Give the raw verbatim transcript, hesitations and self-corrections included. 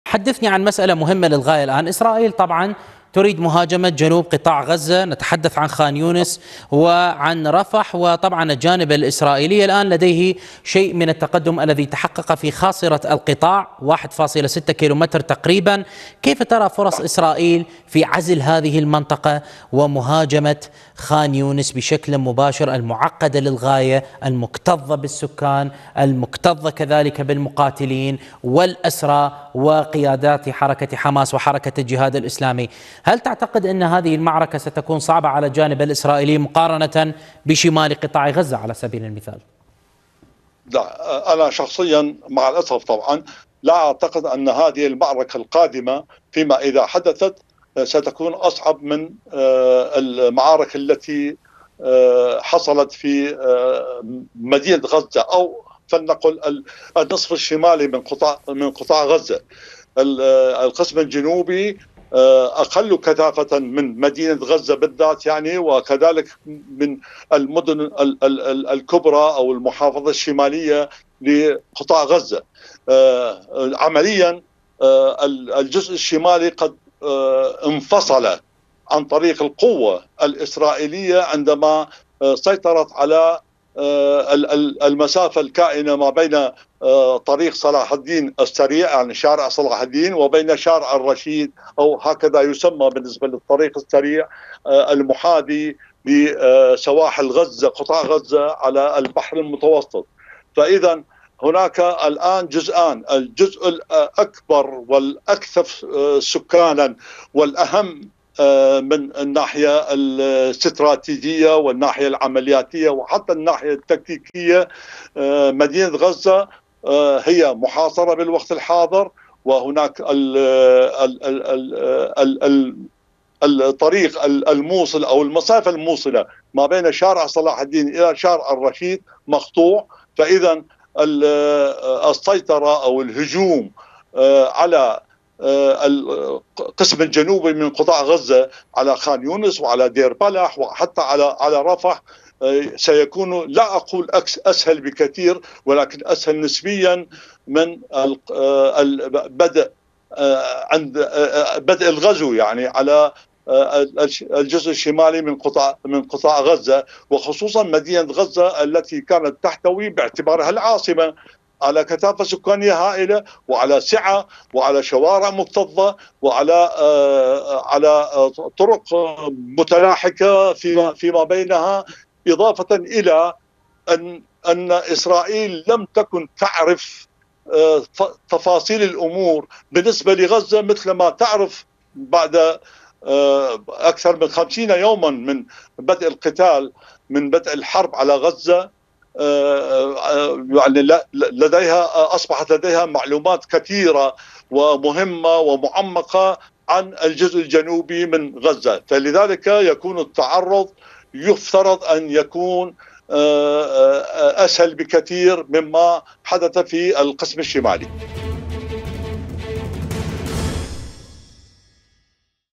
حدثني عن مسألة مهمة للغاية الآن. إسرائيل طبعا تريد مهاجمة جنوب قطاع غزة، نتحدث عن خان يونس وعن رفح، وطبعا الجانب الإسرائيلي الآن لديه شيء من التقدم الذي تحقق في خاصرة القطاع واحد فاصلة ستة كيلومتر تقريبا. كيف ترى فرص إسرائيل في عزل هذه المنطقة ومهاجمة خان يونس بشكل مباشر، المعقدة للغاية، المكتظة بالسكان، المكتظة كذلك بالمقاتلين والأسرى وقيادات حركة حماس وحركة الجهاد الإسلامي؟ هل تعتقد أن هذه المعركة ستكون صعبة على الجانب الإسرائيلي مقارنة بشمال قطاع غزة على سبيل المثال؟ لا، أنا شخصيا مع الأسف طبعا لا أعتقد أن هذه المعركة القادمة فيما إذا حدثت ستكون أصعب من المعارك التي حصلت في مدينة غزة، أو فلنقل النصف الشمالي من قطاع من قطاع غزة. القسم الجنوبي أقل كثافة من مدينة غزة بالذات يعني، وكذلك من المدن الكبرى أو المحافظة الشمالية لقطاع غزة. عمليا الجزء الشمالي قد انفصل عن طريق القوة الإسرائيلية عندما سيطرت على المسافة الكائنة ما بين طريق صلاح الدين السريع يعني شارع صلاح الدين وبين شارع الرشيد، أو هكذا يسمى بالنسبة للطريق السريع المحاذي لسواحل غزة قطاع غزة على البحر المتوسط. فإذا هناك الآن جزءان، الجزء الأكبر والأكثر سكانا والأهم من الناحية الاستراتيجية والناحية العملياتية وحتى الناحية التكتيكية، مدينة غزة هي محاصرة بالوقت الحاضر، وهناك الطريق الموصل أو المسافة الموصلة ما بين شارع صلاح الدين إلى شارع الرشيد مقطوع. فإذا السيطرة أو الهجوم على القسم الجنوبي من قطاع غزة على خان يونس وعلى دير بلح وحتى على على رفح سيكون لا أقول أسهل بكثير، ولكن أسهل نسبيا من بدء عند بدء الغزو يعني على الجزء الشمالي من قطاع من قطاع غزة، وخصوصا مدينة غزة التي كانت تحتوي باعتبارها العاصمة على كثافة سكانية هائلة وعلى سعة وعلى شوارع مكتظة وعلى على طرق متلاحقة فيما فيما بينها، إضافة إلى أن أن إسرائيل لم تكن تعرف تفاصيل الأمور بالنسبة لغزة مثل ما تعرف بعد أكثر من خمسين يوما من بدء القتال، من بدء الحرب على غزة. يعني لديها أصبحت لديها معلومات كثيرة ومهمة ومعمقة عن الجزء الجنوبي من غزة، فلذلك يكون التعرض يفترض أن يكون أسهل بكثير مما حدث في القسم الشمالي.